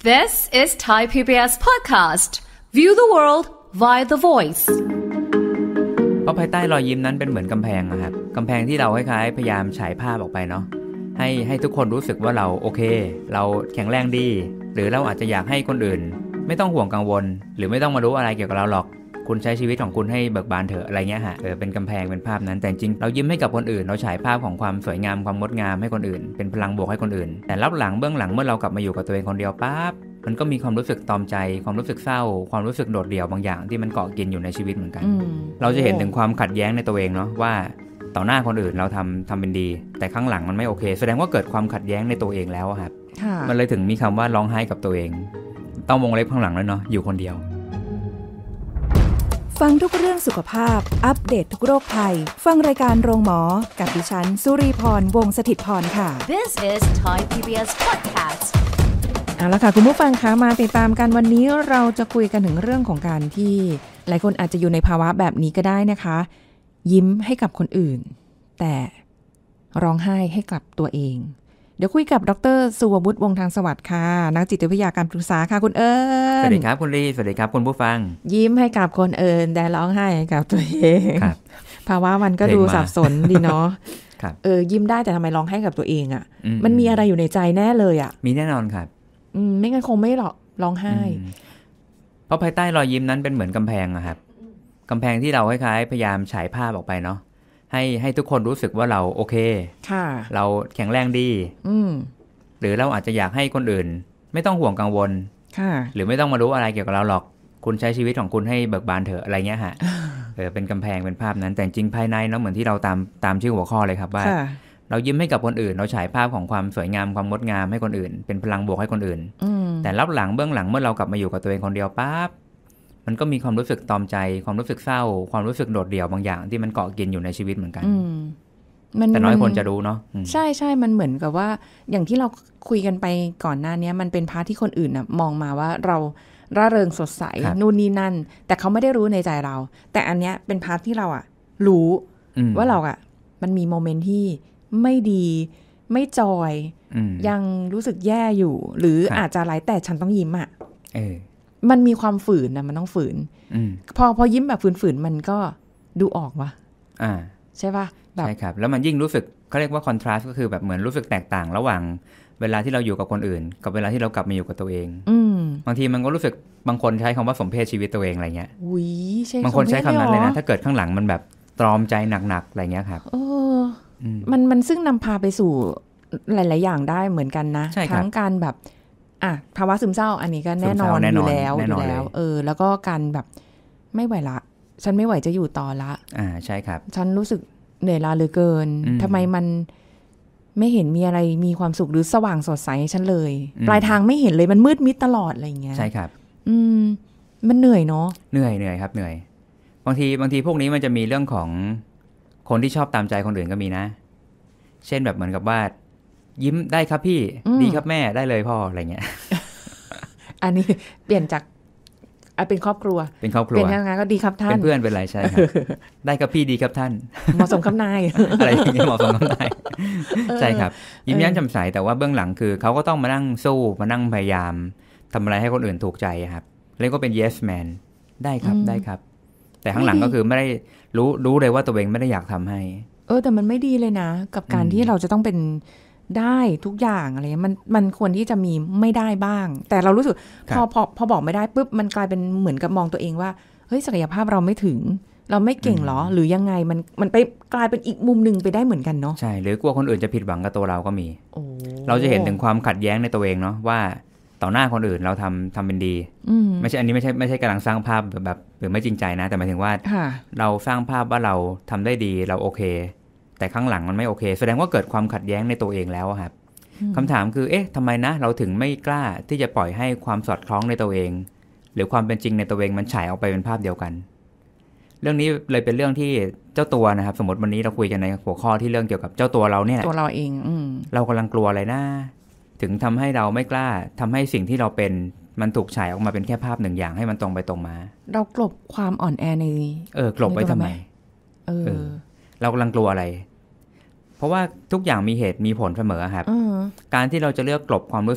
This is Thai PBS podcast. View the world via the voice. เพราะภายใต้รอยยิ้มนั้นเป็นเหมือนกำแพงนะครับกำแพงที่เราคล้ายๆพยายามฉายภาพออกไปเนาะให้ทุกคนรู้สึกว่าเราโอเคเราแข็งแรงดีหรือเราอาจจะอยากให้คนอื่นไม่ต้องห่วงกังวลหรือไม่ต้องมารู้อะไรเกี่ยวกับเราหรอกคุณใช้ชีวิตของคุณให้เบิกบานเถอะอะไรเงี้ยฮะเป็นกำแพงเป็นภาพนั้นแต่จริงเรายิ้มให้กับคนอื่นเราฉายภาพของความสวยงามความงดงามให้คนอื่นเป็นพลังบวกให้คนอื่นแต่รับหลังเบื้องหลังเมื่อเรากลับมาอยู่กับตัวเองคนเดียวปั๊บมันก็มีความรู้สึกตอมใจความรู้สึกเศร้าความรู้สึกโดดเดี่ยวบางอย่างที่มันเกาะกินอยู่ในชีวิตเหมือนกันเราจะเห็นถึงความขัดแย้งในตัวเองเนาะว่าต่อหน้าคนอื่นเราทำเป็นดีแต่ข้างหลังมันไม่โอเคแสดงว่าเกิดความขัดแย้งในตัวเองแล้วครับมันเลยถึงมีคำว่าร้องไห้กับตัวเองต้องวงเล็บข้างหลังเลยเนาะอยู่คนเดียวฟังทุกเรื่องสุขภาพอัปเดต ทุกโรคภัยฟังรายการโรงหมอกับดิฉันสุรีพรวงศ์สถิตย์พรค่ะ This is Thai PBS podcast. เอาละค่ะคุณผู้ฟังคะมาติดตามกันวันนี้เราจะคุยกันถึงเรื่องของการที่หลายคนอาจจะอยู่ในภาวะแบบนี้ก็ได้นะคะยิ้มให้กับคนอื่นแต่ร้องไห้ให้กับตัวเองเดี๋ยวคุยกับดร.สุวัฒน์วงศ์ทางสวัสดิ์ค่ะนักจิตวิทยาการปรึกษาค่ะคุณเอิญสวัสดีครับคุณลีสวัสดีครับคุณผู้ฟังยิ้มให้กับคนอื่นแต่ร้องไห้ให้กับตัวเองภาวะมันก็ดูสับสนดีเนาะยิ้มได้แต่ทำไมร้องไห้กับตัวเองอ่ะมันมีอะไรอยู่ในใจแน่เลยอ่ะมีแน่นอนครับไม่งั้นคงไม่หรอกร้องไห้เพราะภายใต้รอยยิ้มนั้นเป็นเหมือนกำแพงอะครับกำแพงที่เราคล้ายๆพยายามฉายภาพออกไปเนาะให้ทุกคนรู้สึกว่าเราโอเคเราแข็งแรงดีหรือเราอาจจะอยากให้คนอื่นไม่ต้องห่วงกังวลหรือไม่ต้องมารู้อะไรเกี่ยวกับเราหรอกคุณใช้ชีวิตของคุณให้เบิกบานเถอะอะไรเงี้ยฮะเป็นกำแพงเป็นภาพนั้นแต่จริงภายในเนาะเหมือนที่เราตามชื่อหัวข้อเลยครับว่าเรายิ้มให้กับคนอื่นเราฉายภาพของความสวยงามความงดงามให้คนอื่นเป็นพลังบวกให้คนอื่นแต่รับหลังเบื้องหลังเมื่อเรากลับมาอยู่กับตัวเองคนเดียวปั๊บมันก็มีความรู้สึกตอมใจความรู้สึกเศร้าความรู้สึกโดดเดี่ยวบางอย่างที่มันเกาะกินอยู่ในชีวิตเหมือนกันแต่น้อยคนจะรู้เนาะใช่มันเหมือนกับว่าอย่างที่เราคุยกันไปก่อนหน้านี้มันเป็นพาร์ทที่คนอื่นน่ะมองมาว่าเราร่าเริงสดใสนู่นนี่นั่นแต่เขาไม่ได้รู้ในใจเราแต่อันเนี้ยเป็นพาร์ทที่เรารู้ว่าเรามันมีโมเมนต์ที่ไม่ดีไม่จอยยังรู้สึกแย่อยู่หรืออาจจะไรแต่ฉันต้องยิ้มมันมีความฝืนนะมันต้องฝืนพอยิ้มแบบฝืนๆมันก็ดูออกวะใช่ป่ะใช่ครับแล้วมันยิ่งรู้สึกเขาเรียกว่าคอนทราสต์ก็คือแบบเหมือนรู้สึกแตกต่างระหว่างเวลาที่เราอยู่กับคนอื่นกับเวลาที่เรากลับมาอยู่กับตัวเองบางทีมันก็รู้สึกบางคนใช้คำว่าสมเพศชีวิตตัวเองอะไรเงี้ยบางคนใช้คำนั้นเลยนะถ้าเกิดข้างหลังมันแบบตรอมใจหนักๆอะไรเงี้ยครับมันซึ่งนำพาไปสู่หลายๆอย่างได้เหมือนกันนะทั้งการแบบภาวะซึมเศร้าอันนี้ก็แน่นอนอยู่แล้วแล้วก็การแบบไม่ไหวละฉันไม่ไหวจะอยู่ต่อละใช่ครับฉันรู้สึกเหนื่อยล้าเหลือเกินทำไมมันไม่เห็นมีอะไรมีความสุขหรือสว่างสดใสให้ฉันเลยปลายทางไม่เห็นเลยมันมืดมิดตลอดอะไรอย่างเงี้ยใช่ครับมันเหนื่อยเนาะเหนื่อยครับเหนื่อยบางทีพวกนี้มันจะมีเรื่องของคนที่ชอบตามใจคนอื่นก็มีนะเช่นแบบเหมือนกับว่ายิ้มได้ครับพี่ดีครับแม่ได้เลยพ่ออะไรเงี้ยอันนี้เปลี่ยนจากเป็นครอบครัวเปลี่ยนยังไงก็ดีครับท่านเป็นเพื่อนเป็นไรใช่ครับได้ครับพี่ดีครับท่านเหมาะสมกับนายอะไรอย่างเงี้ยเหมาะสมกับนายใช่ครับยิ้มแย้มแจ่มใสแต่ว่าเบื้องหลังคือเขาก็ต้องมานั่งสู้มานั่งพยายามทำอะไรให้คนอื่นถูกใจครับแล้วก็เป็น yes man ได้ครับได้ครับแต่ข้างหลังก็คือไม่ได้รู้เลยว่าตัวเองไม่ได้อยากทำให้แต่มันไม่ดีเลยนะกับการที่เราจะต้องเป็นได้ทุกอย่างอะไรมันควรที่จะมีไม่ได้บ้างแต่เรารู้สึกพอบอกไม่ได้ปุ๊บมันกลายเป็นเหมือนกับมองตัวเองว่าเฮ้ยศักยภาพเราไม่ถึงเราไม่เก่งหรอหรือยังไงมันไปกลายเป็นอีกมุมนึงไปได้เหมือนกันเนาะใช่หรือกลัวคนอื่นจะผิดหวังกับตัวเราก็มีเราจะเห็นถึงความขัดแย้งในตัวเองเนาะว่าต่อหน้าคนอื่นเราทำเป็นดีไม่ใช่อันนี้ไม่ใช่กำลังสร้างภาพแบบหรือไม่จริงใจนะแต่หมายถึงว่าเราสร้างภาพว่าเราทำได้ดีเราโอเคแต่ข้างหลังมันไม่โอเคแสดงว่าเกิดความขัดแย้งในตัวเองแล้วครับคำถามคือทำไมนะเราถึงไม่กล้าที่จะปล่อยให้ความสอดคล้องในตัวเองหรือความเป็นจริงในตัวเองมันฉายออกไปเป็นภาพเดียวกันเรื่องนี้เลยเป็นเรื่องที่เจ้าตัวนะครับสมมติวันนี้เราคุยกันในหัวข้อที่เรื่องเกี่ยวกับเจ้าตัวเราเนี่ยตัวเราเองเรากำลังกลัวอะไรนะถึงทำให้เราไม่กล้าทำให้สิ่งที่เราเป็นมันถูกฉายออกมาเป็นแค่ภาพหนึ่งอย่างให้มันตรงไปตรงมาเรากลบความอ่อนแอในกลบไว้ทำไมเรากำลังกลัวอะไรเพราะว่าทุกอย่างมีเหตุมีผลเสมอครับการที่เราจะเลือกกลบความรู้สึก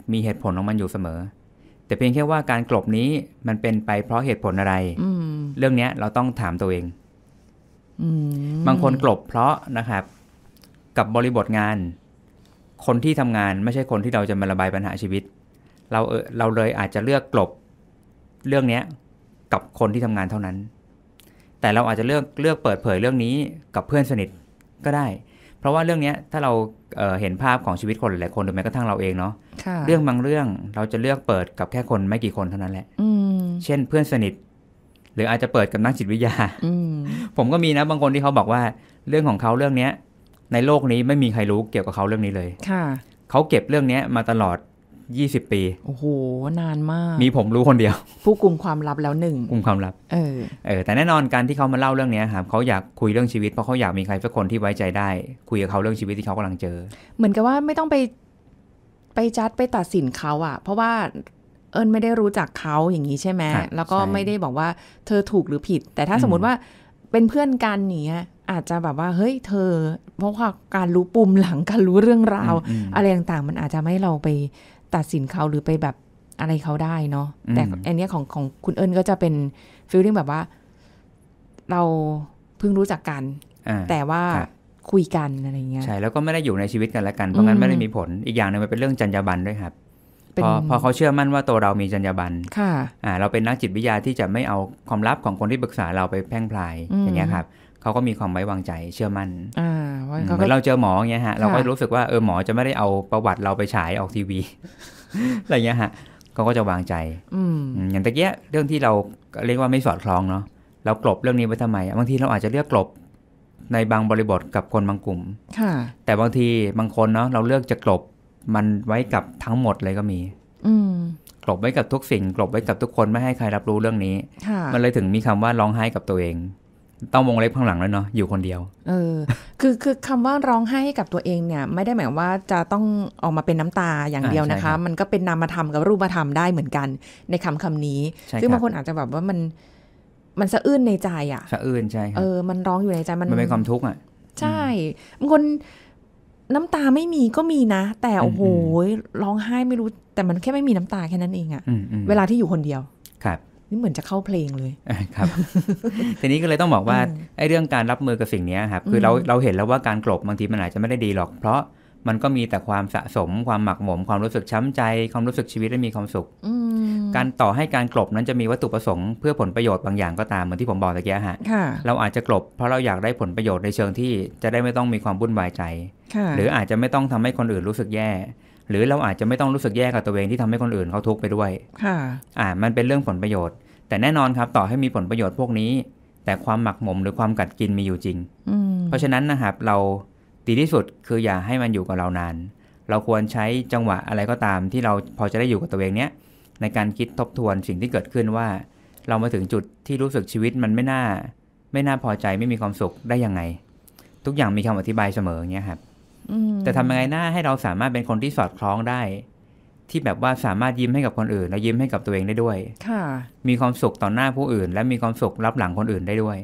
มีเหตุผลของมันอยู่เสมอแต่เพียงแค่ว่าการกลบนี้มันเป็นไปเพราะเหตุผลอะไรเรื่องนี้เราต้องถามตัวเองบางคนกลบเพราะนะครับกับบริบทงานคนที่ทำงานไม่ใช่คนที่เราจะมาระบายปัญหาชีวิตเราเลยอาจจะเลือกกลบเรื่องนี้กับคนที่ทำงานเท่านั้นแต่เราอาจจะเลือกเปิดเผยเรื่องนี้กับเพื่อนสนิทก็ได้เพราะว่าเรื่องนี้ถ้าเราเห็นภาพของชีวิตคนหลายคนหรือแม้กระทั่งเราเองเนาะเรื่องบางเรื่องเราจะเลือกเปิดกับแค่คนไม่กี่คนเท่านั้นแหละเช่นเพื่อนสนิทหรืออาจจะเปิดกับนักจิตวิทยาผมก็มีนะบางคนที่เขาบอกว่าเรื่องของเขาเรื่องนี้ในโลกนี้ไม่มีใครรู้เกี่ยวกับเขาเรื่องนี้เลยเขาเก็บเรื่องนี้มาตลอด20 ปีโอ้โหนานมากมีผมรู้คนเดียวผู้กุมความลับแล้วหนึ่งกุมความลับแต่แน่นอนการที่เขามาเล่าเรื่องนี้ครับเขาอยากคุยเรื่องชีวิตเพราะเขาอยากมีใครสักคนที่ไว้ใจได้คุยกับเขาเรื่องชีวิตที่เขากำลังเจอเหมือนกับว่าไม่ต้องไปจัดไปตัดสินเขาอะเพราะว่าไม่ได้รู้จักเขาอย่างนี้ใช่ไหมแล้วก็ไม่ได้บอกว่าเธอถูกหรือผิดแต่ถ้าสมมติว่าเป็นเพื่อนกันเนี้ยอาจจะแบบว่าเฮ้ยเธอเพราะว่าการรู้ปุ่มหลังการรู้เรื่องราวอะไรต่างๆมันอาจจะไม่เราไปตัดสินเขาหรือไปแบบอะไรเขาได้เนาะแต่อันนี้ของคุณก็จะเป็นฟีลลิ่งแบบว่าเราเพิ่งรู้จักกันแต่ว่าคุยกันอะไรเงี้ยใช่แล้วก็ไม่ได้อยู่ในชีวิตกันและกันเพราะงั้นไม่ได้มีผลอีกอย่างนึงมันเป็นเรื่องจรรยาบรรณด้วยครับพอเขาเชื่อมั่นว่าตัวเรามีจรรยาบรรณเราเป็นนักจิตวิทยาที่จะไม่เอาความลับของคนที่ปรึกษาเราไปแพร่งพลายอย่างเงี้ยครับเขาก็มีความไว้วางใจเชื่อมั่นเหมือนเราเจอหมออย่างเงี้ยฮะเราก็รู้สึกว่าหมอจะไม่ได้เอาประวัติเราไปฉายออกทีวี อะไรเงี้ยฮะเขาก็จะวางใจอย่างตะเกียเรื่องที่เราเรียกว่าไม่สอดคล้องเนาะเรากลบเรื่องนี้ไว้ทำไมบางทีเราอาจจะเลือกกลบในบางบริบทกับคนบางกลุ่มแต่บางทีบางคนเนาะเราเลือกจะกลบมันไว้กับทั้งหมดเลยก็มีกลบไว้กับทุกสิ่งกลบไว้กับทุกคนไม่ให้ใครรับรู้เรื่องนี้มันเลยถึงมีคำว่าร้องไห้กับตัวเองต้องวงเล็บข้างหลังแล้วเนาะอยู่คนเดียวคือคำว่าร้องไห้ให้กับตัวเองเนี่ยไม่ได้หมายว่าจะต้องออกมาเป็นน้ำตาอย่างเดียวนะคะมันก็เป็นนามธรรมกับรูปธรรมได้เหมือนกันในคำนี้ซึ่งบางคนอาจจะแบบว่ามันสะอื้นในใจอ่ะสะอื้นใช่มันร้องอยู่ในใจมันเป็นความทุกข์อ่ะใช่บางคนน้ำตาไม่มีก็มีนะแต่โอ้โหร้องไห้ไม่รู้แต่มันแค่ไม่มีน้ำตาแค่นั้นเองอ่ะเวลาที่อยู่คนเดียวครับนี่เหมือนจะเข้าเพลงเลยครับ ทีนี้ก็เลยต้องบอกว่าไอ้เรื่องการรับมือกับสิ่งนี้ครับคือเราเห็นแล้วว่าการกลบบางทีมันอาจจะไม่ได้ดีหรอกเพราะมันก็มีแต่ความสะสมความหมักหมมความรู้สึกช้ำใจความรู้สึกชีวิตไม่มีความสุขการต่อให้การกลบนั้นจะมีวัตถุประสงค์เพื่อผลประโยชน์บางอย่างก็ตามเหมือนที่ผมบอกตะกี้ฮะเราอาจจะกลบเพราะเราอยากได้ผลประโยชน์ในเชิงที่จะได้ไม่ต้องมีความวุ่นวายใจหรืออาจจะไม่ต้องทำให้คนอื่นรู้สึกแย่หรือเราอาจจะไม่ต้องรู้สึกแย่กับตัวเองที่ทำให้คนอื่นเขาทุกข์ไปด้วยมันเป็นเรื่องผลประโยชน์แต่แน่นอนครับต่อให้มีผลประโยชน์พวกนี้แต่ความหมักหมมหรือความกัดกินมีอยู่จริงเพราะฉะนั้นนะครับเราดีที่สุดคืออย่าให้มันอยู่กับเรานานเราควรใช้จังหวะอะไรก็ตามที่เราพอจะได้อยู่กับตัวเองเนี้ยในการคิดทบทวนสิ่งที่เกิดขึ้นว่าเรามาถึงจุดที่รู้สึกชีวิตมันไม่น่าพอใจไม่มีความสุขได้ยังไงทุกอย่างมีคำอธิบายเสมอเงี้ยครับแต่ทำยังไงหน้าให้เราสามารถเป็นคนที่สอดคล้องได้ที่แบบว่าสามารถยิ้มให้กับคนอื่นและยิ้มให้กับตัวเองได้ด้วยมีความสุขต่อหน้าผู้อื่นและมีความสุขรับหลังคนอื่นได้ด้วย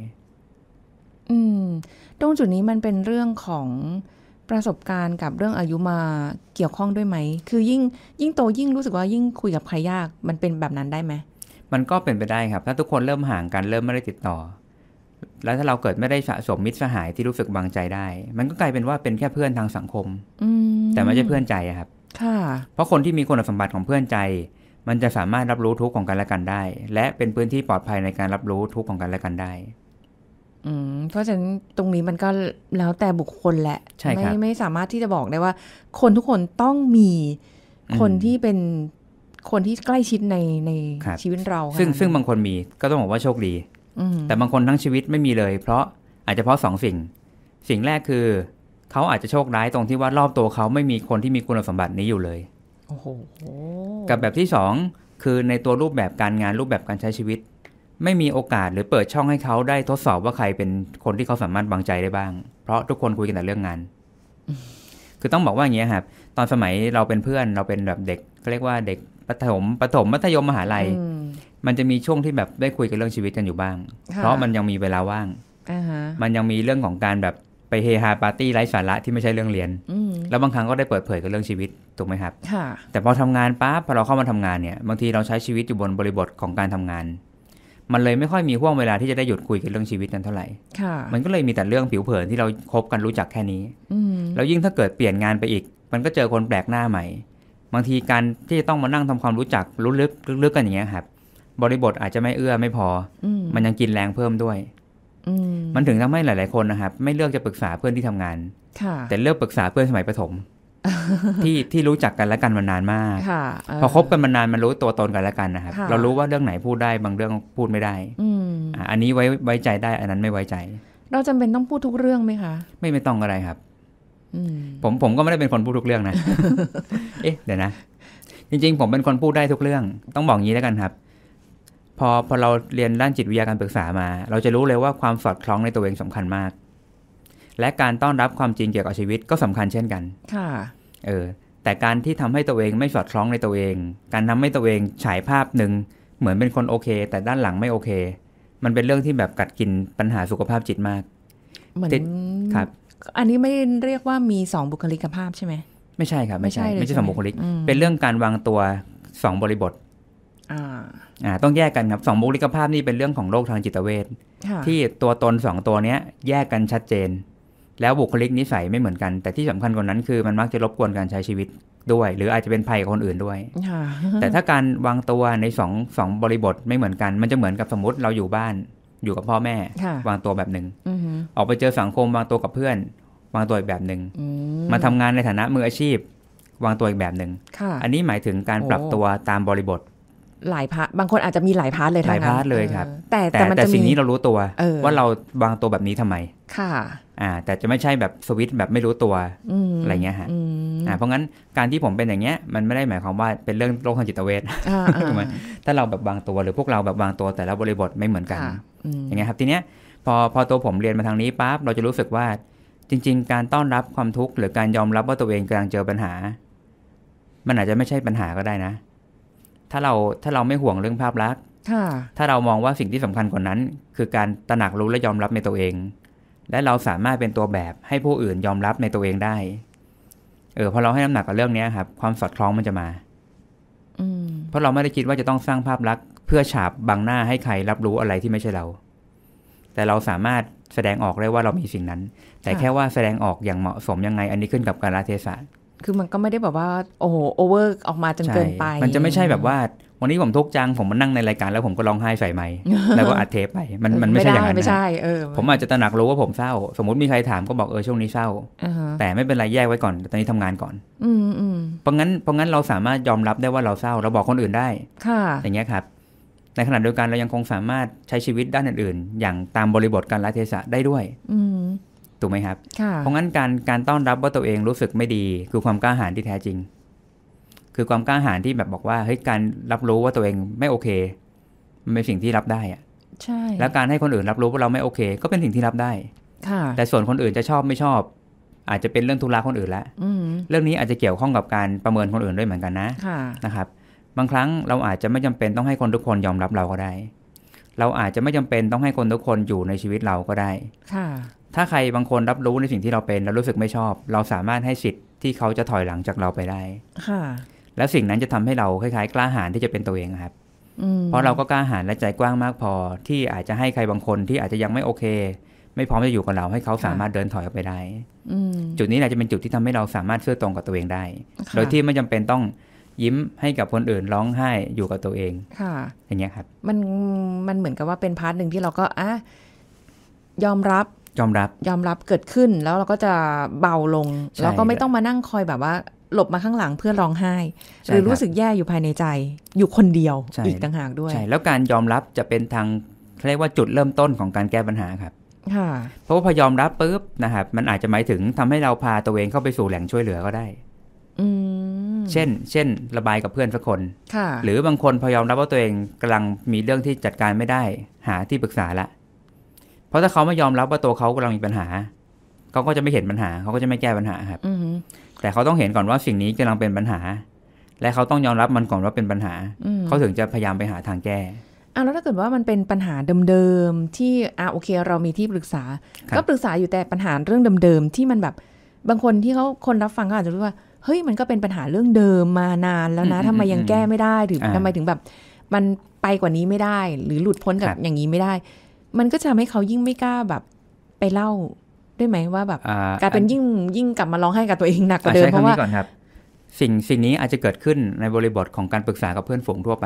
ตรงจุดนี้มันเป็นเรื่องของประสบการณ์กับเรื่องอายุมาเกี่ยวข้องด้วยไหมคือยิ่งโตยิ่งรู้สึกว่ายิ่งคุยกับใครยากมันเป็นแบบนั้นได้ไหมมันก็เป็นไปได้ครับถ้าทุกคนเริ่มห่างกันเริ่มไม่ได้ติดต่อแล้วถ้าเราเกิดไม่ได้สะสมมิตรสหายที่รู้สึกวางใจได้มันก็กลายเป็นว่าเป็นแค่เพื่อนทางสังคมแต่ไม่ใช่เพื่อนใจครับเพราะคนที่มีคุณสมบัติของเพื่อนใจมันจะสามารถรับรู้ทุกข์ของกันและกันได้และเป็นพื้นที่ปลอดภัยในการรับรู้ทุกข์ของกันและกันได้เพราะฉะนั้นตรงนี้มันก็แล้วแต่บุคคลแหละไม่สามารถที่จะบอกได้ว่าคนทุกคนต้องมีคนที่เป็นคนที่ใกล้ชิดในชีวิตเราซึ่งบางคนมีก็ต้องบอกว่าโชคดีแต่บางคนทั้งชีวิตไม่มีเลยเพราะอาจจะเพราะสองสิ่งแรกคือเขาอาจจะโชคร้ายตรงที่ว่ารอบตัวเขาไม่มีคนที่มีคุณสมบัตินี้อยู่เลยโอ้โหกับแบบที่สองคือในตัวรูปแบบการงานรูปแบบการใช้ชีวิตไม่มีโอกาสหรือเปิดช่องให้เขาได้ทดสอบว่าใครเป็นคนที่เขาสามารถวางใจได้บ้างเพราะทุกคนคุยกันแต่เรื่องงานคือต้องบอกว่าอย่างนี้ครับตอนสมัยเราเป็นเพื่อนเราเป็นแบบเด็กเขาเรียกว่าเด็กประถมมัธยมมหาลัยมันจะมีช่วงที่แบบได้คุยกันเรื่องชีวิตกันอยู่บ้างเพราะมันยังมีเวลาว่างมันยังมีเรื่องของการแบบไปเฮฮาปาร์ตี้ไร้สาระที่ไม่ใช่เรื่องเรียนแล้วบางครั้งก็ได้เปิดเผยกับเรื่องชีวิตถูกไหมครับแต่พอทำงานปั๊บพอเราเข้ามาทำงานเนี่ยบางทีเราใช้ชีวิตอยู่บนบริบทของการทำงานมันเลยไม่ค่อยมีห่วงเวลาที่จะได้หยุดคุยกันเรื่องชีวิตกันเท่าไหร่มันก็เลยมีแต่เรื่องผิวเผินที่เราคบกันรู้จักแค่นี้แล้วยิ่งถ้าเกิดเปลี่ยนงานไปอีกมันก็เจอคนแปลกหน้าใหม่บางทีการที่จะต้องมานั่งทำความรู้จักรู้ลึกกันอย่างเงี้ยครับบริบทอาจจะไม่เอื้อไม่พอมันยังกินแรงเพิ่มด้วยมันถึงทำให้หลายๆคนนะครับไม่เลือกจะปรึกษาเพื่อนที่ทำงานแต่เลือกปรึกษาเพื่อนสมัยประถม ที่รู้จักกันและกันมานานมากพอคบกันมานานมันรู้ตัวตนกันและกันนะครับเรารู้ว่าเรื่องไหนพูดได้บางเรื่องพูดไม่ได้อันนี้ไว้ใจได้อันนั้นไม่ไว้ใจเราจำเป็นต้องพูดทุกเรื่องไหมคะไม่ต้องอะไรครับผมก็ไม่ได้เป็นคนพูดทุกเรื่องนะ เอ๊ะเดี๋ยวนะจริงๆผมเป็นคนพูดได้ทุกเรื่องต้องบอกงี้แล้วกันครับพอเราเรียนด้านจิตวิทยาการปรึกษามาเราจะรู้เลยว่าความสอดคล้องในตัวเองสำคัญมากและการต้อนรับความจริงเกี่ยวกับชีวิตก็สำคัญเช่นกันค่ะแต่การที่ทำให้ตัวเองไม่สอดคล้องในตัวเองการทำให้ตัวเองฉายภาพหนึ่งเหมือนเป็นคนโอเคแต่ด้านหลังไม่โอเคมันเป็นเรื่องที่แบบกัดกินปัญหาสุขภาพจิตมากเหมือนครับอันนี้ไม่เรียกว่ามี2บุคลิกภาพใช่ไหมไม่ใช่ครับไม่ใช่2บุคลิกเป็นเรื่องการวางตัว2บริบทต้องแยกกันครับ2บุคลิกภาพนี่เป็นเรื่องของโรคทางจิตเวชที่ตัวตน2ตัวนี้แยกกันชัดเจนแล้วบุคลิกนิสัยไม่เหมือนกันแต่ที่สำคัญกว่านั้นคือมันมักจะรบกวนการใช้ชีวิตด้วยหรืออาจจะเป็นภัยกับคนอื่นด้วยแต่ถ้าการวางตัวใน2บริบทไม่เหมือนกันมันจะเหมือนกับสมมติเราอยู่บ้านอยู่กับพ่อแม่วางตัวแบบหนึ่งออกไปเจอสังคมวางตัวกับเพื่อนวางตัวอีกแบบหนึ่งมาทำงานในฐานะมืออาชีพวางตัวอีกแบบหนึ่งอันนี้หมายถึงการปรับตัวตามบริบทหลายพาร์ทบางคนอาจจะมีหลายพาร์ทเลยหลายพาร์ทเลยครับแต่สิ่งนี้เรารู้ตัวว่าเราวางตัวแบบนี้ทำไมค่ะแต่จะไม่ใช่แบบสวิตช์แบบไม่รู้ตัวอะไรเงี้ยฮะเพราะงั้นการที่ผมเป็นอย่างเงี้ยมันไม่ได้หมายความว่าเป็นเรื่องโรคทางจิตเวชถูกไหมถ้าเราแบบวางตัวหรือพวกเราแบบวางตัวแต่ละบริบทไม่เหมือนกันอย่างเงี้ยครับทีเนี้ยพอตัวผมเรียนมาทางนี้ปั๊บเราจะรู้สึกว่าจริงๆการต้อนรับความทุกข์หรือการยอมรับว่าตัวเองกำลังเจอปัญหามันอาจจะไม่ใช่ปัญหาก็ได้นะถ้าเราไม่ห่วงเรื่องภาพลักษณ์ถ้าเรามองว่าสิ่งที่สำคัญกว่านั้นคือการตระหนักรู้และยอมรับในตัวเองและเราสามารถเป็นตัวแบบให้ผู้อื่นยอมรับในตัวเองได้พอเราให้น้ำหนักกับเรื่องนี้ครับความสอดคล้องมันจะมาเพราะเราไม่ได้คิดว่าจะต้องสร้างภาพลักษณ์เพื่อฉาบบังหน้าให้ใครรับรู้อะไรที่ไม่ใช่เราแต่เราสามารถแสดงออกได้ว่าเรามีสิ่งนั้นแต่แค่ว่าแสดงออกอย่างเหมาะสมยังไงอันนี้ขึ้นกับกาลเทศะคือมันก็ไม่ได้แบบว่าโอ้โหโอเวอร์ออกมาจนเกินไปมันจะไม่ใช่แบบว่าวันนี้ผมทุกข์จังผมมานั่งในรายการแล้วผมก็ร้องไห้ใส่ไมค์แล้วก็อัดเทปไปมันไม่ใช่อย่างนั้นนะผมอาจจะตระหนักรู้ว่าผมเศร้าสมมติมีใครถามก็บอกช่วงนี้เศร้าแต่ไม่เป็นไรแยกไว้ก่อนตอนนี้ทำงานก่อนเพราะงั้นเราสามารถยอมรับได้ว่าเราเศร้าเราบอกคนอื่นได้อย่างเงี้ยครับในขณะเดียวกันเรายังคงสามารถใช้ชีวิตด้านอื่นๆอย่างตามบริบทกาลเทศะได้ด้วยถูกไหมครับเพราะงั้นการต้อนรับว่าตัวเองรู้สึกไม่ดีคือความกล้าหาญที่แท้จริงคือความกล้าหาญที่แบบบอกว่าเฮ้ยการรับรู้ว่าตัวเองไม่โอเคมันเป็นสิ่งที่รับได้อะใช่แล้วการให้คนอื่นรับรู้ว่าเราไม่โอเคก็เป็นสิ่งที่รับได้แต่ส่วนคนอื่นจะชอบไม่ชอบอาจจะเป็นเรื่องธุระคนอื่นละเรื่องนี้อาจจะเกี่ยวข้องกับการประเมินคนอื่นด้วยเหมือนกันนะครับบางครั้งเราอาจจะไม่จำเป็นต้องให้คนทุกคนยอมรับเราก็ได้เราอาจจะไม่จำเป็นต้องให้คนทุกคนอยู่ในชีวิตเราก็ได้ถ้าใครบางคนรับรู้ในสิ่งที่เราเป็นแล้วรู้สึกไม่ชอบเราสามารถให้สิทธิ์ที่เขาจะถอยหลังจากเราไปได้แล้วสิ่งนั้นจะทำให้เราคล้ายๆกล้าหาญที่จะเป็นตัวเองครับเพราะเราก็กล้าหาญและใจกว้างมากพอที่อาจจะให้ใครบางคนที่อาจจะยังไม่โอเคไม่พร้อมจะอยู่กับเราให้เขาสามารถเดินถอยออกไปได้จุดนี้แหละจะเป็นจุดที่ทำให้เราสามารถซื่อตรงกับตัวเองได้โดยที่ไม่จำเป็นต้องยิ้มให้กับคนอื่นร้องไห้อยู่กับตัวเองอย่างเงี้ยครับมันเหมือนกับว่าเป็นพาร์ทหนึ่งที่เราก็ยอมรับเกิดขึ้นแล้วเราก็จะเบาลงแล้วก็ไม่ต้องมานั่งคอยแบบว่าหลบมาข้างหลังเพื่อร้องไห้หรือรู้สึกแย่อยู่ภายในใจอยู่คนเดียวอีกต่างหากด้วยใช่แล้วการยอมรับจะเป็นทางเรียกว่าจุดเริ่มต้นของการแก้ปัญหาครับเพราะว่าพอยอมรับปุ๊บนะครับมันอาจจะหมายถึงทำให้เราพาตัวเองเข้าไปสู่แหล่งช่วยเหลือก็ได้เช่นระบายกับเพื่อนสักคนหรือบางคนพอยอมรับว่าตัวเองกำลังมีเรื่องที่จัดการไม่ได้หาที่ปรึกษาละเพราะถ้าเขาไม่ยอมรับว่าตัวเขากำลังมีปัญหาเขาก็จะไม่เห็นปัญหาเขาก็จะไม่แก้ปัญหาครับแต่เขาต้องเห็นก่อนว่าสิ่งนี้กำลังเป็นปัญหาและเขาต้องยอมรับมันก่อนว่าเป็นปัญหาเขาถึงจะพยายามไปหาทางแก้แล้วถ้าเกิดว่ามันเป็นปัญหาเดิมๆที่โอเคเรามีที่ปรึกษาก็ปรึกษาอยู่แต่ปัญหาเรื่องเดิมๆที่มันแบบบางคนที่เขาคนรับฟังก็อาจจะรู้ว่าเฮ้ยมันก็เป็นปัญหาเรื่องเดิมมานานแล้วนะทำไมยังแก้ไม่ได้ถึงทำไมถึงแบบมันไปกว่านี้ไม่ได้หรือหลุดพ้นจากอย่างนี้ไม่ได้มันก็จะทำให้เขายิ่งไม่กล้าแบบไปเล่าได้ไหมว่าแบบกลายเป็นยิ่งกลับมาร้องไห้กับตัวเองหนักกว่าเดิมเพราะว่าสิ่งนี้อาจจะเกิดขึ้นในบริบทของการปรึกษากับเพื่อนฝูงทั่วไป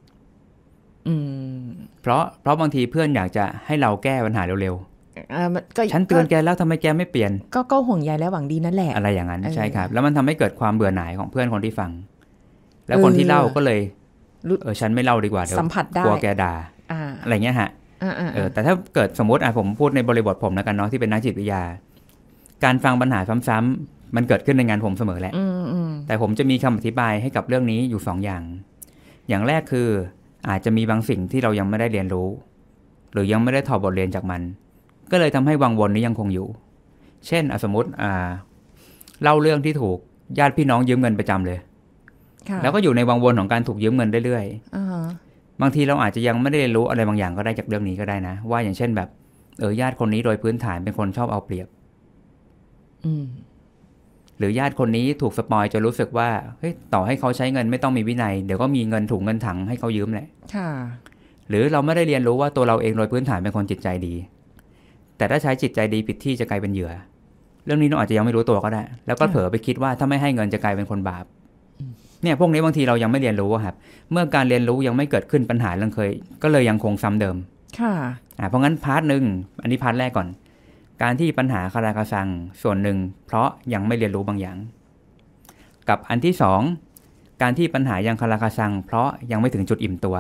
เพราะบางทีเพื่อนอยากจะให้เราแก้ปัญหาเร็วๆฉันเตือนแกแล้วทำไมแกไม่เปลี่ยนก็ห่วงใยและหวังดีนั่นแหละอะไรอย่างนั้นใช่ครับแล้วมันทำให้เกิดความเบื่อหน่ายของเพื่อนคนที่ฟังแล้วคนที่เล่าก็เลยฉันไม่เล่าดีกว่าเดี๋ยวกลัวแกด่าอะไรเงี้ยฮะแต่ถ้าเกิดสมมติผมพูดในบริบทผมแล้วกันเนาะที่เป็นนักจิตวิทยาการฟังปัญหาซ้ำๆมันเกิดขึ้นในงานผมเสมอแหละแต่ผมจะมีคำอธิบายให้กับเรื่องนี้อยู่2 อย่างแรกคืออาจจะมีบางสิ่งที่เรายังไม่ได้เรียนรู้หรือยังไม่ได้ถอดบทเรียนจากมันก็เลยทำให้วังวนนี้ยังคงอยู่เช่นสมมติเล่าเรื่องที่ถูกญาติพี่น้องยืมเงินประจำเลยแล้วก็อยู่ในวังวนของการถูกยืมเงินเรื่อยๆบางทีเราอาจจะยังไม่ได้เรียนรู้อะไรบางอย่างก็ได้จากเรื่องนี้ก็ได้นะว่าอย่างเช่นแบบญาติคนนี้โดยพื้นฐานเป็นคนชอบเอาเปรียบหรือญาติคนนี้ถูกสปอยจนรู้สึกว่าเฮ้ยต่อให้เขาใช้เงินไม่ต้องมีวินัยเดี๋ยวก็มีเงินถุงเงินถังให้เขายืมแหละหรือเราไม่ได้เรียนรู้ว่าตัวเราเองโดยพื้นฐานเป็นคนจิตใจดีแต่ถ้าใช้จิตใจดีผิดที่จะกลายเป็นเหยื่อเรื่องนี้เราอาจจะยังไม่รู้ตัวก็ได้แล้วก็เผลอไปคิดว่าถ้าไม่ให้เงินจะกลายเป็นคนบาปเนี่ยพวกนี้บางทีเรายังไม่เรียนรู้ครับเมื่อการเรียนรู้ยังไม่เกิดขึ้นปัญหาก็เลยยังคงซ้ำเดิมเพราะงั้นพาร์ทนึงอันนี้พาร์ทแรกก่อนการที่ปัญหาคาราคาซังส่วนหนึ่งเพราะยังไม่เรียนรู้บางอย่างกับอันที่2การที่ปัญหายังคาราคาซังเพราะยังไม่ถึงจุดอิ่มตัว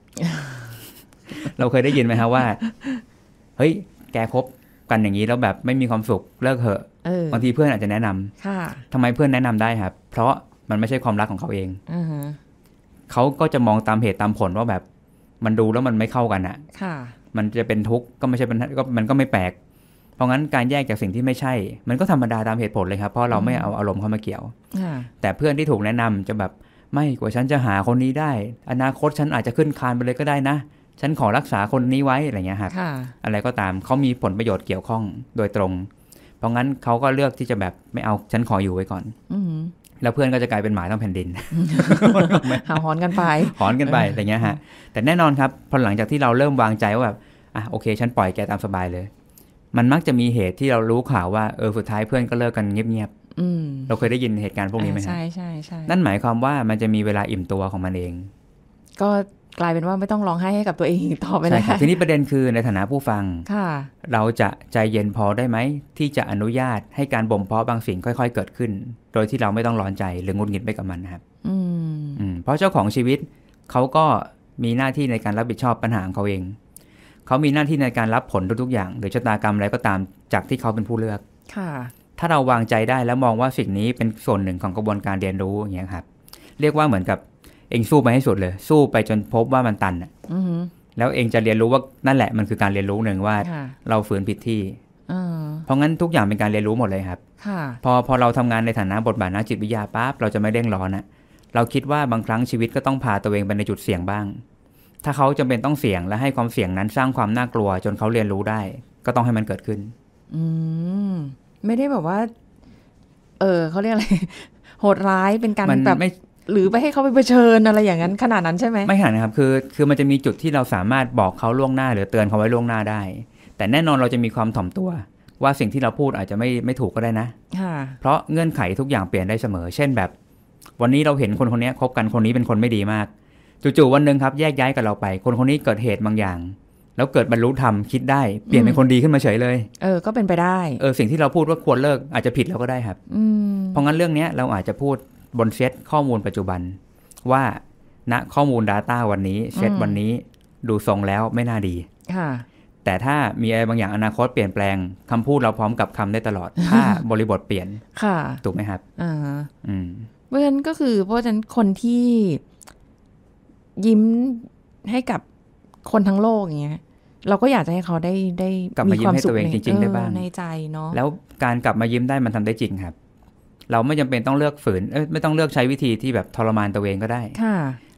เราเคยได้ยินไหมครับว่าเฮ้ยแกคบกันอย่างนี้แล้วแบบไม่มีความสุขเลิกเถอะบางทีเพื่อนอาจจะแนะนำทำไมเพื่อนแนะนำได้ครับเพราะมันไม่ใช่ความรักของเขาเองเขาก็จะมองตามเหตุตามผลว่าแบบมันดูแล้วมันไม่เข้ากันอะมันจะเป็นทุกข์ก็ไม่ใช่มันก็ไม่แปลกเพราะงั้นการแยกจากสิ่งที่ไม่ใช่มันก็ธรรมดาตามเหตุผลเลยครับเพราะเราไม่เอาอารมณ์เข้ามาเกี่ยวแต่เพื่อนที่ถูกแนะนำจะแบบไม่กว่าฉันจะหาคนนี้ได้อนาคตฉันอาจจะขึ้นคานไปเลยก็ได้นะฉันขอรักษาคนนี้ไว้อะไรเงี้ยครับอะไรก็ตามเขามีผลประโยชน์เกี่ยวข้องโดยตรงเพราะงั้นเขาก็เลือกที่จะแบบไม่เอาฉันขออยู่ไว้ก่อนแล้วเพื่อนก็จะกลายเป็นหมาทั้งแผ่นดินหอนกันไปอะไรเงี้ยฮะแต่แน่นอนครับพอหลังจากที่เราเริ่มวางใจว่าแบบโอเคฉันปล่อยแกตามสบายเลยมันมักจะมีเหตุที่เรารู้ข่าวว่าสุดท้ายเพื่อนก็เลิกกันเงียบๆเราเคยได้ยินเหตุการณ์พวกนี้ไหมครับใช่นั่นหมายความว่ามันจะมีเวลาอิ่มตัวของมันเองก็กลายเป็นว่าไม่ต้องร้องไห้ให้กับตัวเองต่อไปแล้วทีนี้ประเด็นคือในฐานะผู้ฟังเราจะใจเย็นพอได้ไหมที่จะอนุญาตให้การบ่มเพาะบางสิ่งค่อยๆเกิดขึ้นโดยที่เราไม่ต้องร้อนใจหรือหงุดหงิดไปกับมันนะครับเพราะเจ้าของชีวิตเขาก็มีหน้าที่ในการรับผิดชอบปัญหาของเขาเองเขามีหน้าที่ในการรับผลทุกๆอย่างหรือชะตากรรมอะไรก็ตามจากที่เขาเป็นผู้เลือกถ้าเราวางใจได้แล้วมองว่าสิ่งนี้เป็นส่วนหนึ่งของกระบวนการเรียนรู้อย่างเงี้ยครับเรียกว่าเหมือนกับเองสู้ไปให้สุดเลยสู้ไปจนพบว่ามันตันแล้วเองจะเรียนรู้ว่านั่นแหละมันคือการเรียนรู้หนึ่งว่าเราฝืนผิดที่เพราะงั้นทุกอย่างเป็นการเรียนรู้หมดเลยครับพอเราทำงานในฐานะบทบาทนักจิตวิทยาปั๊บเราจะไม่เร่งร้อนนะเราคิดว่าบางครั้งชีวิตก็ต้องพาตัวเองไปในจุดเสี่ยงบ้างถ้าเขาจำเป็นต้องเสี่ยงและให้ความเสี่ยงนั้นสร้างความน่ากลัวจนเขาเรียนรู้ได้ก็ต้องให้มันเกิดขึ้นไม่ได้แบบว่าเขาเรียกอะไรโหดร้ายเป็นการแบบหรือไปให้เขาไปเผชิญอะไรอย่างนั้นขนาดนั้นใช่ไหมไม่ขนาดนะครับคือมันจะมีจุดที่เราสามารถบอกเขาล่วงหน้าหรือเตือนเขาไว้ล่วงหน้าได้แต่แน่นอนเราจะมีความถ่อมตัวว่าสิ่งที่เราพูดอาจจะไม่ถูกก็ได้นะเพราะเงื่อนไขทุกอย่างเปลี่ยนได้เสมอเช่นแบบวันนี้เราเห็นคนคนนี้คบกันคนนี้เป็นคนไม่ดีมากจู่ๆวันนึงครับแยกย้ายกับเราไปคนนี้เกิดเหตุบางอย่างแล้วเกิดบรรลุธรรมคิดได้เปลี่ยนเป็นคนดีขึ้นมาเฉยเลยก็เป็นไปได้สิ่งที่เราพูดว่าควรเลิกอาจจะผิดแล้วก็ได้ครับเพราะงั้นเรื่องนี้เราอาจจะพูดบนเซตข้อมูลปัจจุบันว่าณข้อมูล Data วันนี้เซตวันนี้ดูทรงแล้วไม่น่าดีแต่ถ้ามีอะไรบางอย่างอนาคตเปลี่ยนแปลงคำพูดเราพร้อมกับคำได้ตลอดถ้าบริบทเปลี่ยนถูกไหมครับเพราะฉะนั้นคนที่ยิ้มให้กับคนทั้งโลกอย่างเงี้ยเราก็อยากจะให้เขาได้กลับมายิ้มให้ตัวเองจริงๆได้บ้างในใจเนาะแล้วการกลับมายิ้มได้มันทำได้จริงครับเราไม่จำเป็นต้องเลือกฝืนไม่ต้องเลือกใช้วิธีที่แบบทรมานตัวเองก็ได้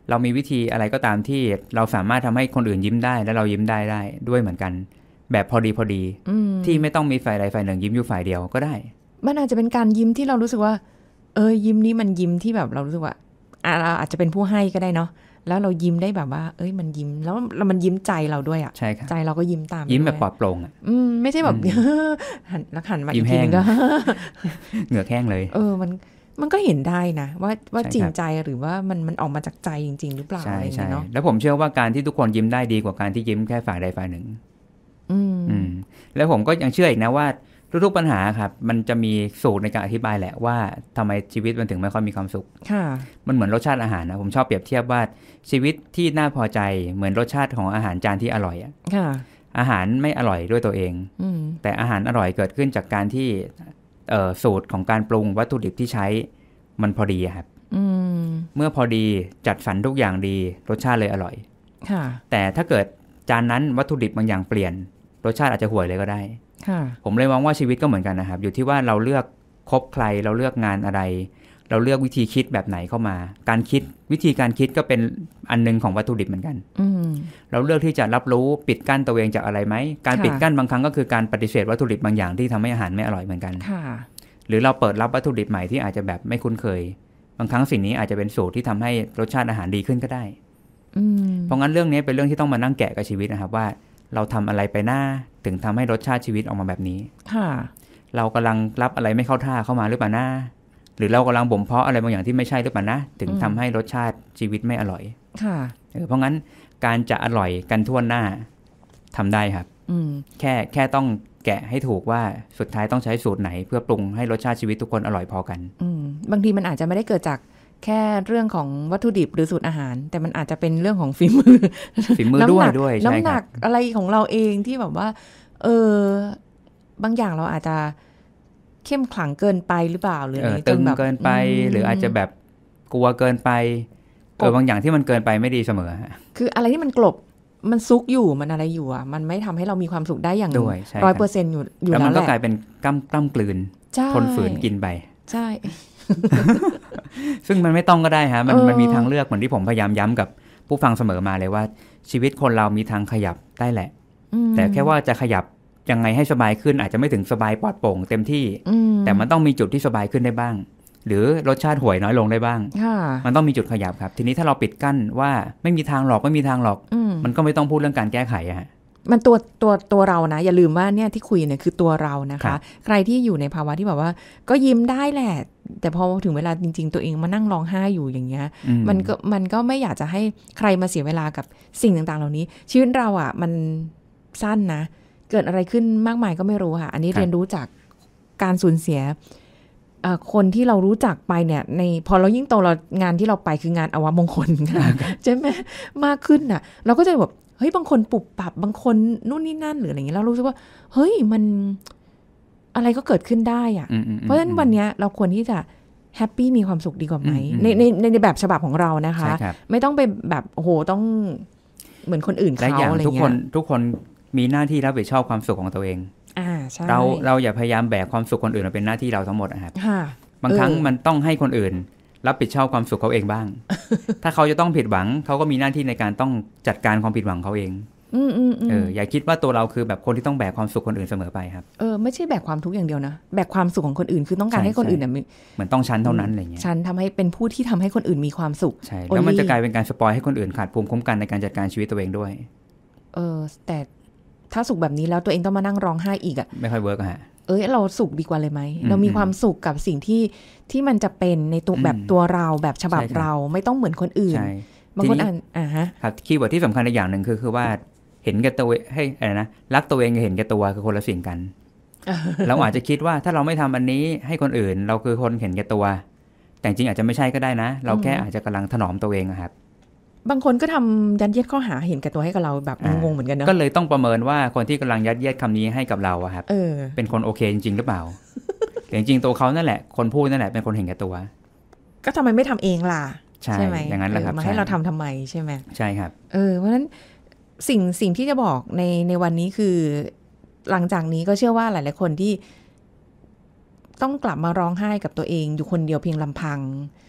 เรามีวิธีอะไรก็ตามที่เราสามารถทำให้คนอื่นยิ้มได้และเรายิ้มได้ด้วยเหมือนกันแบบพอดีที่ไม่ต้องมีฝ่ายใดฝ่ายหนึ่งยิ้มอยู่ฝ่ายเดียวก็ได้มันอาจจะเป็นการยิ้มที่เรารู้สึกว่ายิ้มนี้มันยิ้มที่แบบเรารู้สึกว่าเราอาจจะเป็นผู้ให้ก็ได้เนาะแล้วเรายิ้มได้แบบว่ามันยิ้มแล้วมันยิ้มใจเราด้วยอ่ะใช่ครับใจเราก็ยิ้มตามยิ้มแบบปลอดโปร่งอ่ะไม่ใช่แบบหันมาอีกทีนึงก็เหงื่อแห้งเลยมันก็เห็นได้นะว่าจริงใจหรือว่ามันออกมาจากใจจริงๆหรือเปล่าอะไรอย่างเงี้ยเนาะแล้วผมเชื่อว่าการที่ทุกคนยิ้มได้ดีกว่าการที่ยิ้มแค่ฝ่ายใดฝ่ายหนึ่งแล้วผมก็ยังเชื่ออีกนะว่าทุกๆปัญหาครับมันจะมีสูตรในการอธิบายแหละว่าทำไมชีวิตมันถึงไม่ค่อยมีความสุขมันเหมือนรสชาติอาหารนะผมชอบเปรียบเทียบว่าชีวิตที่น่าพอใจเหมือนรสชาติของอาหารจานที่อร่อยอ่ะอาหารไม่อร่อยด้วยตัวเองแต่อาหารอร่อยเกิดขึ้นจากการที่สูตรของการปรุงวัตถุดิบที่ใช้มันพอดีครับเมื่อพอดีจัดสรรทุกอย่างดีรสชาติเลยอร่อยแต่ถ้าเกิดจานนั้นวัตถุดิบบางอย่างเปลี่ยนรสชาติอาจจะห่วยเลยก็ได้ผมเลยมองว่าชีวิตก็เหมือนกันนะครับอยู่ที่ว่าเราเลือกคบใครเราเลือกงานอะไรเราเลือกวิธีคิดแบบไหนเข้ามาการคิดวิธีการคิดก็เป็นอันนึงของวัตถุดิบเหมือนกันเราเลือกที่จะรับรู้ปิดกั้นตัวเองจากอะไรไหมการปิดกั้นบางครั้งก็คือการปฏิเสธวัตถุดิบบางอย่างที่ทำให้อาหารไม่อร่อยเหมือนกันหรือเราเปิดรับวัตถุดิบใหม่ที่อาจจะแบบไม่คุ้นเคยบางครั้งสิ่งนี้อาจจะเป็นสูตรที่ทำให้รสชาติอาหารดีขึ้นก็ได้เพราะงั้นเรื่องนี้เป็นเรื่องที่ต้องมานั่งแกะกับชีวิตนะครับว่าเราทำอะไรไปหน้าถึงทำให้รสชาติชีวิตออกมาแบบนี้เรากำลังรับอะไรไม่เข้าท่าเข้ามาหรือเปล่านะหรือเรากำลังบ่มเพาะอะไรบางอย่างที่ไม่ใช่หรือเปล่านะถึงทำให้รสชาติชีวิตไม่อร่อยเพราะงั้นการจะอร่อยกันทั่วหน้าทำได้ครับแค่ต้องแกะให้ถูกว่าสุดท้ายต้องใช้สูตรไหนเพื่อปรุงให้รสชาติชีวิตทุกคนอร่อยพอกันบางทีมันอาจจะไม่ได้เกิดจากแค่เรื่องของวัตถุดิบหรือสูตรอาหารแต่มันอาจจะเป็นเรื่องของฝีมือด้วยน้ำหนักอะไรของเราเองที่แบบว่าบางอย่างเราอาจจะเข้มขลังเกินไปหรือเปล่าหรือตึงเกินไปหรืออาจจะแบบกลัวเกินไปบางอย่างที่มันเกินไปไม่ดีเสมอคืออะไรที่มันกลบมันซุกอยู่มันอะไรอยู่อ่ะมันไม่ทำให้เรามีความสุขได้อย่าง 100% อยู่แล้วแหละแล้วมันก็กลายเป็นกล้ำกลืนทนฝืนกินไปใช่ซึ่งมันไม่ต้องก็ได้ฮะมันมีทางเลือกเหมือนที่ผมพยายามย้ำกับผู้ฟังเสมอมาเลยว่าชีวิตคนเรามีทางขยับได้แหละแต่แค่ว่าจะขยับยังไงให้สบายขึ้นอาจจะไม่ถึงสบายปลอดโปร่งเต็มที่แต่มันต้องมีจุดที่สบายขึ้นได้บ้างหรือรสชาติห่วยน้อยลงได้บ้างมันต้องมีจุดขยับครับทีนี้ถ้าเราปิดกั้นว่าไม่มีทางหรอกมันก็ไม่ต้องพูดเรื่องการแก้ไขอะฮะมันตัวเรานะอย่าลืมว่าเนี่ยที่คุยเนี่ยคือตัวเรานะคะใครที่อยู่ในภาวะที่แบบว่าก็ยิ้มได้แหละแต่พอถึงเวลาจริงๆตัวเองมานั่งร้องไห้อยู่อย่างเงี้ยมันก็ไม่อยากจะให้ใครมาเสียเวลากับสิ่งต่างๆเหล่านี้ชีวิตเราอ่ะมันสั้นนะเกิดอะไรขึ้นมากมายก็ไม่รู้ค่ะอันนี้เรียนรู้จากการสูญเสียคนที่เรารู้จักไปเนี่ยในพอเรายิ่งโตเรางานที่เราไปคืองานอวมงคลใช่ไหมมากขึ้นน่ะเราก็จะแบบเฮ้ยบางคนปุบปับบางคนนู่นนี่นั่นหรืออะไรอย่างเงี้ยเรารู้สึกว่าเฮ้ยมันอะไรก็เกิดขึ้นได้อ่ะเพราะฉะนั้นวันนี้เราควรที่จะแฮปปี้มีความสุขดีกว่าไหมในแบบฉบับของเรานะคะไม่ต้องไปแบบโอ้โหต้องเหมือนคนอื่นเขาอะไรเงี้ยทุกคนมีหน้าที่รับผิดชอบความสุขของตัวเองเราอย่าพยายามแบกความสุขคนอื่นมาเป็นหน้าที่เราทั้งหมดนะครับบางครั้งมันต้องให้คนอื่นรับผิดชอบความสุขเขาเองบ้าง ถ้าเขาจะต้องผิดหวังเขาก็มีหน้าที่ในการต้องจัดการความผิดหวังเขาเองอย่าคิดว่าตัวเราคือแบบคนที่ต้องแบกความสุขคนอื่นเสมอไปครับไม่ใช่แบกความทุกข์อย่างเดียวนะแบกความสุขของคนอื่นคือต้องการให้คนอื่นเนี่ยเหมือนต้องชั้นเท่านั้นอะไรเงี้ยชั้นทำให้เป็นผู้ที่ทำให้คนอื่นมีความสุขใช่แล้วมันจะกลายเป็นการสปอยให้คนอื่นขาดภูมิคุ้มกันในการจัดการชีวิตตัวเองด้วยแต่ถ้าสุขแบบนี้แล้วตัวเองต้องมานั่งร้องไห้อีกไม่ค่อยเวิร์กฮะเราสุขดีกว่าเลยไหมเรามีความสุขกับสิ่งที่มันจะเป็นในตัวแบบตัวเราแบบฉบับเราไม่ต้องเหมือนคนอื่นบางคนครับคีย์เวิร์ดที่สำคัญอีกอย่างหนึ่งคือว่าเห็นแก่ตัวให้อะไรนะรักตัวเองกับเห็นแก่ตัวคือคนละสิ่งกัน เราอาจจะคิดว่าถ้าเราไม่ทำอันนี้ให้คนอื่นเราคือคนเห็นแก่ตัวแต่จริงอาจจะไม่ใช่ก็ได้นะเราแค่อาจจะกำลังถนอมตัวเองครับบางคนก็ทำยัดเยียดข้อหาเห็นแก่ตัวให้กับเราแบบงงๆเหมือนกันเนอะก็เลยต้องประเมินว่าคนที่กำลังยัดเยียดคำนี้ให้กับเราครับเป็นคนโอเคจริงๆหรือเปล่า จริงๆตัวเขานั่นแหละคนพูดนั่นแหละเป็นคนเห็นแก่ตัวก็ทำไมไม่ทำเองล่ะใช่ไหมอย่างนั้นแหละครับมาให้เราทำไมใช่ไหมใช่ครับเพราะฉะนั้นสิ่งที่จะบอกในวันนี้คือหลังจากนี้ก็เชื่อว่าหลายๆคนที่ต้องกลับมาร้องไห้กับตัวเองอยู่คนเดียวเพียงลำพัง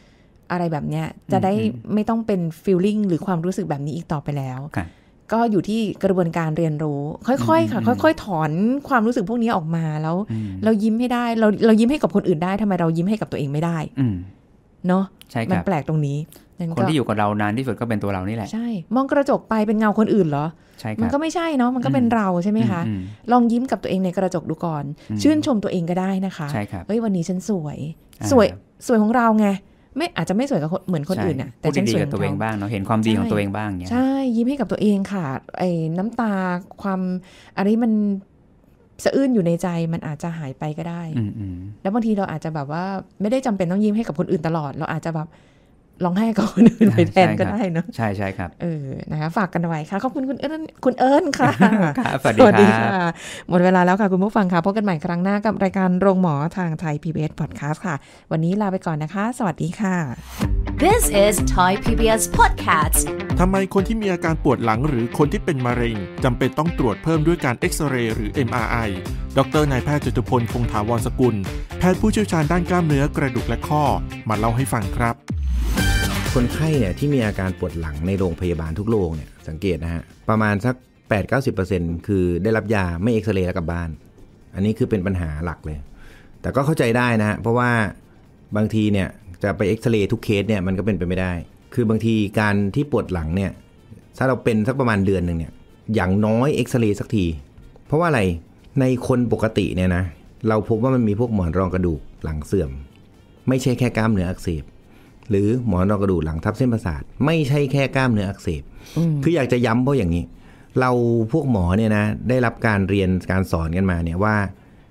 อะไรแบบเนี้ยจะได้ไม่ต้องเป็น feeling หรือความรู้สึกแบบนี้อีกต่อไปแล้วก็อยู่ที่กระบวนการเรียนรู้ค่อยๆค่ะค่อยๆถอนความรู้สึกพวกนี้ออกมาแล้วเรายิ้มให้ได้เรายิ้มให้กับคนอื่นได้ทำไมเรายิ้มให้กับตัวเองไม่ได้เนาะมันแปลกตรงนี้คนที่อยู่กับเรานานที่สุดก็เป็นตัวเรานี่แหละใช่มองกระจกไปเป็นเงาคนอื่นเหรอมันก็ไม่ใช่เนาะมันก็เป็นเราใช่ไหมคะลองยิ้มกับตัวเองในกระจกดูก่อนชื่นชมตัวเองก็ได้นะคะเฮ้ยวันนี้ฉันสวยของเราไงไม่อาจจะไม่สวยกับเหมือนคนอื่นน่ะแต่ฉันสวยกับตัวเองบ้างเนาะเห็นความดีของตัวเองบ้างเนี่ยใช่ยิ้มให้กับตัวเองค่ะไอ้น้ำตาความอะไรมันสะอื้นอยู่ในใจมันอาจจะหายไปก็ได้แล้วบางทีเราอาจจะแบบว่าไม่ได้จำเป็นต้องยิ้มให้กับคนอื่นตลอดเราอาจจะแบบร้องไห้กับคนอื่นไปแทนก็ได้เนาะใช่ครับนะคะฝากกันไว้ค่ะขอบคุณคุณเอิญค่ะสวัสดีค่ะหมดเวลาแล้วค่ะคุณผู้ฟังค่ะพบกันใหม่ครั้งหน้ากับรายการโรงหมอทางไทย PBS Podcast ค่ะวันนี้ลาไปก่อนนะคะสวัสดีค่ะ This is Thai PBS Podcast ทำไมคนที่มีอาการปวดหลังหรือคนที่เป็นมะเร็งจำเป็นต้องตรวจเพิ่มด้วยการเอ็กซเรย์หรือ MRI ดร.นายแพทย์จตุพลคงถาวรสกุลแพทย์ผู้เชี่ยวชาญด้านกล้ามเนื้อกระดูกและข้อมาเล่าให้ฟังครับคนไข้เนี่ยที่มีอาการปวดหลังในโรงพยาบาลทุกโรงเนี่ยสังเกตนะฮะประมาณสัก 8-90% คือได้รับยาไม่เอ็กซเรย์แล้วกลับบ้านอันนี้คือเป็นปัญหาหลักเลยแต่ก็เข้าใจได้นะฮะเพราะว่าบางทีเนี่ยจะไปเอ็กซเรย์ทุกเคสเนี่ยมันก็เป็นไปไม่ได้คือบางทีการที่ปวดหลังเนี่ยถ้าเราเป็นสักประมาณเดือนนึงเนี่ยอย่างน้อยเอ็กซเรย์สักทีเพราะว่าอะไรในคนปกติเนี่ยนะเราพบว่ามันมีพวกหมอนรองกระดูกหลังเสื่อมไม่ใช่แค่กล้ามเนื้ออักเสบหรือหมอนรองกระดูกหลังทับเส้นประสาทไม่ใช่แค่กล้ามเนื้ออักเสบคืออยากจะย้ำเพราะอย่างนี้เราพวกหมอเนี่ยนะได้รับการเรียนการสอนกันมาเนี่ยว่า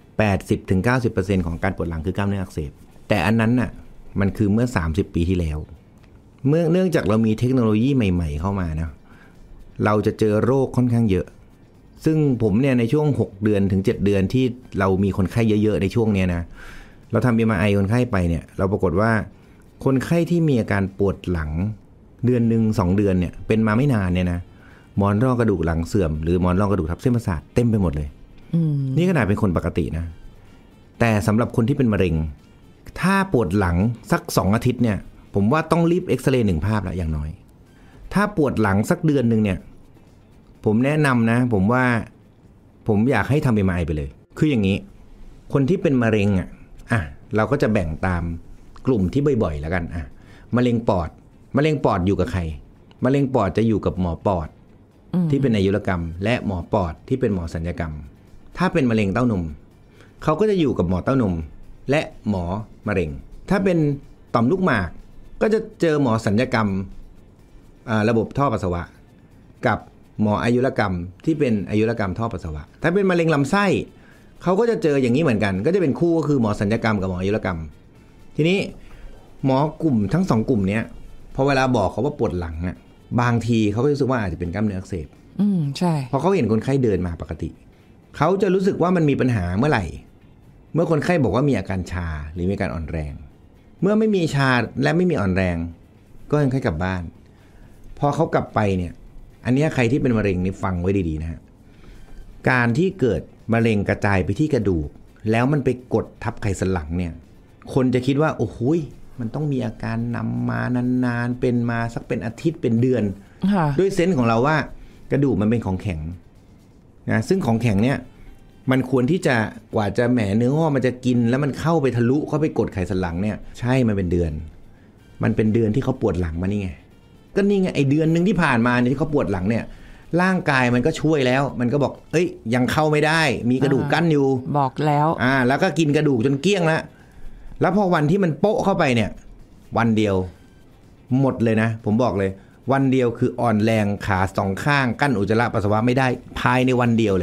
80-90% ของการปวดหลังคือกล้ามเนื้ออักเสบแต่อันนั้นน่ะมันคือเมื่อ30ปีที่แล้วเนื่องจากเรามีเทคโนโลยีใหม่ๆเข้ามานะเราจะเจอโรคค่อนข้างเยอะซึ่งผมเนี่ยในช่วง6เดือนถึง7เดือนที่เรามีคนไข้เยอะๆในช่วงนี้นะเราทำ MRI คนไข้ไปเนี่ยเราปรากฏว่าคนไข้ที่มีอาการปวดหลังเดือนนึง2เดือนเนี่ยเป็นมาไม่นานเนี่ยนะหมอนรองกระดูกหลังเสื่อมหรือหมอนรองกระดูกทับเส้นประสาทเต็มไปหมดเลยนี่ขนาดเป็นคนปกตินะแต่สำหรับคนที่เป็นมะเร็งถ้าปวดหลังสัก2อาทิตย์เนี่ยผมว่าต้องรีบเอ็กซเรย์1ภาพละอย่างน้อยถ้าปวดหลังสักเดือนนึงเนี่ยผมแนะนำนะผมว่าผมอยากให้ทำ MRI ไปเลยคืออย่างนี้คนที่เป็นมะเร็งเราก็จะแบ่งตามกลุ่มที่บ่อยๆแล้วกันมะเร็งปอดอยู่กับใครมะเร็งปอดจะอยู่กับหมอปอดที่เป็นอายุรกรรมและหมอปอดที่เป็นหมอศัลยกรรมถ้าเป็นมะเร็งเต้านมเขาก็จะอยู่กับหมอเต้านมและหมอมะเร็งถ้าเป็นต่อมลูกหมากก็จะเจอหมอศัลยกรรมระบบท่อปัสสาวะกับหมออายุรกรรมที่เป็นอายุรกรรมท่อปัสสาวะถ้าเป็นมะเร็งลำไส้เขาก็จะเจออย่างนี้เหมือนกันก็จะเป็นคู่ก็คือหมอศัลยกรรมกับหมออายุรกรรมทีนี้หมอกลุ่มทั้ง2กลุ่มนี้พอเวลาบอกเขาว่าปวดหลังบางทีเขาก็รู้สึกว่าอาจจะเป็นกล้ามเนื้ออักเสบใช่พอเขาเห็นคนไข้เดินมาปกติเขาจะรู้สึกว่ามันมีปัญหาเมื่อไหร่เมื่อคนไข้บอกว่ามีอาการชาหรือมีอาการอ่อนแรงเมื่อไม่มีชาและไม่มีอ่อนแรงก็ให้คนไข้กลับบ้านพอเขากลับไปเนี่ยอันนี้ใครที่เป็นมะเร็งนี่ฟังไว้ดีๆนะฮะการที่เกิดมะเร็งกระจายไปที่กระดูกแล้วมันไปกดทับไขสันหลังเนี่ยคนจะคิดว่าโอ้โหมันต้องมีอาการนำมานานๆเป็นมาสักเป็นอาทิตย์เป็นเดือนด้วยเซนส์ของเราว่ากระดูกมันเป็นของแข็งนะซึ่งของแข็งเนี่ยมันควรที่จะกว่าจะแหมเนื้องอกมันจะกินแล้วมันเข้าไปทะลุเข้าไปกดไขสันหลังเนี่ยใช่มันเป็นเดือนที่เขาปวดหลังมานี่ไงก็นี่ไงไอเดือนนึงที่ผ่านมาเนี่ยที่เขาปวดหลังเนี่ยร่างกายมันก็ช่วยแล้วมันก็บอกเอ้ยยังเข้าไม่ได้มีกระดูกกั้นอยู่บอกแล้วแล้วก็กินกระดูกจนเกลี้ยงแล้วพอวันที่มันโป๊ะเข้าไปเนี่ยวันเดียวหมดเลยนะผมบอกเลยวันเดียวคืออ่อนแรงขา2ข้างกั้นอุจจาระปัสสาวะไม่ได้ภายในวันเดียวเลย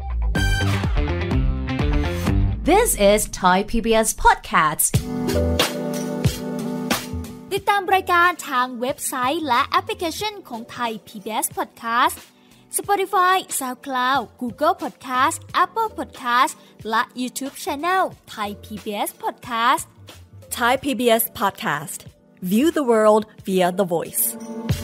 This is Thai PBS Podcast ติดตามรายการทางเว็บไซต์และแอปพลิเคชันของ Thai PBS Podcast Spotify, SoundCloud, Google Podcast, Apple Podcast และ YouTube Channel Thai PBS Podcast Thai PBS Podcast View the world via the voice